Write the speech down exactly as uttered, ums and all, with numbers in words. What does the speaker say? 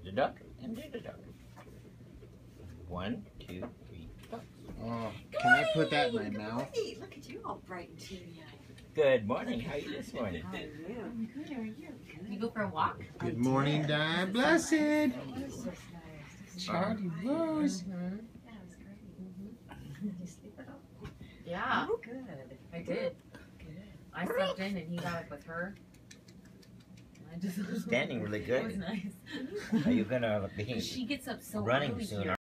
the duck and do the duck. One, two, three, ducks. Oh, can I put that in my mouth? Look at you all bright and teary-eyed. Good morning. How are you this morning? How are you? I'm good, how are you? You go for a walk? Good morning, Dad. Blessed. That was so nice. Charlie Rose. Mm-hmm. That was great. Did you sleep at all? Yeah, Oh, good. I did. Good. I slept in and he got up with her. I just You're standing really It was good. nice. Are you gonna be She gets up so running early soon? here.